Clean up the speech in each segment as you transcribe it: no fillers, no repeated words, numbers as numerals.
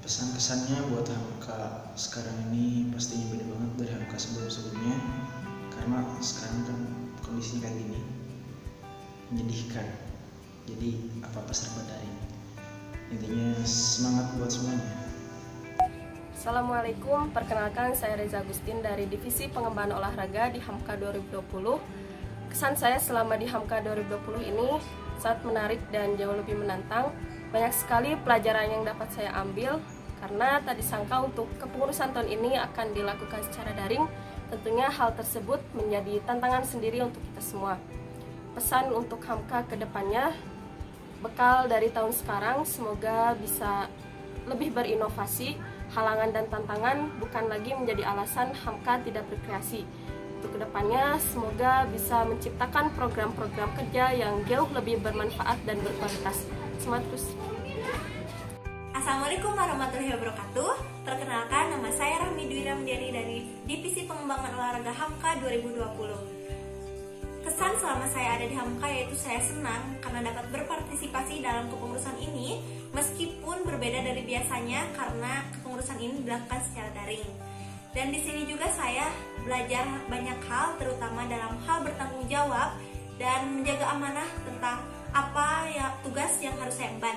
Pesan-kesannya buat Hamka sekarang ini pastinya beda banget dari Hamka sebelum-sebelumnya, karena sekarang kan kondisinya kayak gini, menyedihkan. Jadi apa-apa serba daring. Intinya semangat buat semuanya. Assalamualaikum, perkenalkan saya Reza Agustin dari Divisi Pengembangan Olahraga di Hamka 2020. Kesan saya selama di Hamka 2020 ini sangat menarik dan jauh lebih menantang. Banyak sekali pelajaran yang dapat saya ambil, karena tak disangka untuk kepengurusan tahun ini akan dilakukan secara daring. Tentunya hal tersebut menjadi tantangan sendiri untuk kita semua. Pesan untuk Hamka ke depannya, bekal dari tahun sekarang semoga bisa lebih berinovasi. Halangan dan tantangan bukan lagi menjadi alasan Hamka tidak berkreasi. Untuk kedepannya semoga bisa menciptakan program-program kerja yang jauh lebih bermanfaat dan berkualitas. Semangat terus. Assalamualaikum warahmatullahi wabarakatuh. Perkenalkan, nama saya Rahmi Dwi Ramdiani dari Divisi Pengembangan Olahraga Hamka 2020. Kesan selama saya ada di Hamka yaitu saya senang karena dapat berpartisipasi dalam kepengurusan ini, meskipun berbeda dari biasanya karena kepengurusan ini dilakukan secara daring. Dan di sini juga saya belajar banyak hal, terutama dalam hal bertanggung jawab dan menjaga amanah tentang apa ya tugas yang harus saya emban.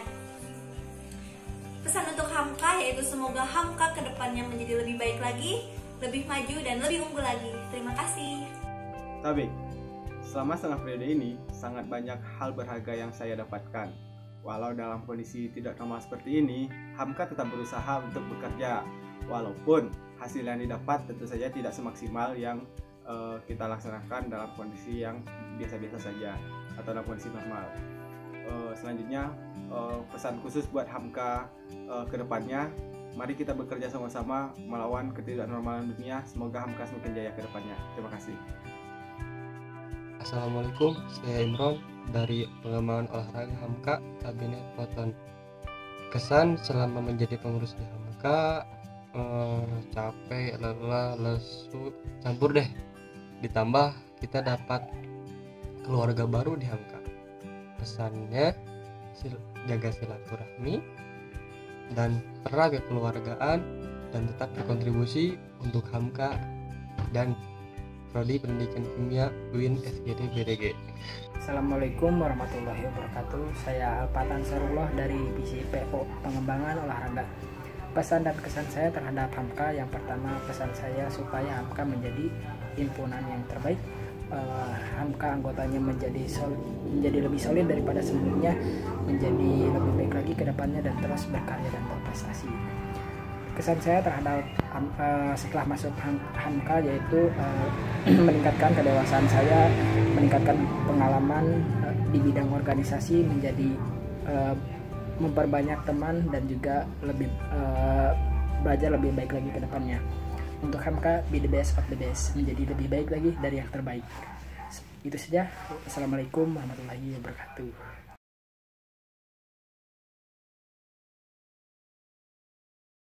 Pesan untuk Hamka yaitu semoga Hamka kedepannya menjadi lebih baik lagi, lebih maju dan lebih unggul lagi. Terima kasih. Tabik, selama setengah periode ini sangat banyak hal berharga yang saya dapatkan. Walau dalam kondisi tidak normal seperti ini, Hamka tetap berusaha untuk bekerja. Walaupun hasil yang didapat tentu saja tidak semaksimal yang kita laksanakan dalam kondisi yang biasa-biasa saja atau dalam kondisi normal. Selanjutnya, pesan khusus buat Hamka ke depannya, mari kita bekerja sama-sama melawan ketidaknormalan dunia. Semoga Hamka semakin jaya ke depannya. Terima kasih. Assalamualaikum, saya Imron dari Pengembangan Olahraga Hamka Kabinet Poton. Kesan selama menjadi pengurus di Hamka, capek, lelah, lesu, campur deh. Ditambah kita dapat keluarga baru di Hamka. Pesannya, jaga silaturahmi dan erat kekeluargaan dan tetap berkontribusi untuk Hamka dan Prodi Pendidikan Kimia UIN SGD BDG. Assalamualaikum warahmatullahi wabarakatuh. Saya Alpatan Sarullah dari Divisi PO Pengembangan Olahraga. Pesan dan kesan saya terhadap Hamka, yang pertama, pesan saya supaya Hamka menjadi himpunan yang terbaik. Hamka anggotanya menjadi lebih solid daripada sebelumnya, menjadi lebih baik lagi ke depannya dan terus berkarya dan berprestasi. Kesan saya terhadap setelah masuk Hamka yaitu meningkatkan kedewasaan saya, meningkatkan pengalaman di bidang organisasi, menjadi memperbanyak teman dan juga lebih belajar lebih baik lagi ke depannya. Untuk Hamka, be the best of the best, menjadi lebih baik lagi dari yang terbaik. Itu saja. Assalamualaikum warahmatullahi wabarakatuh.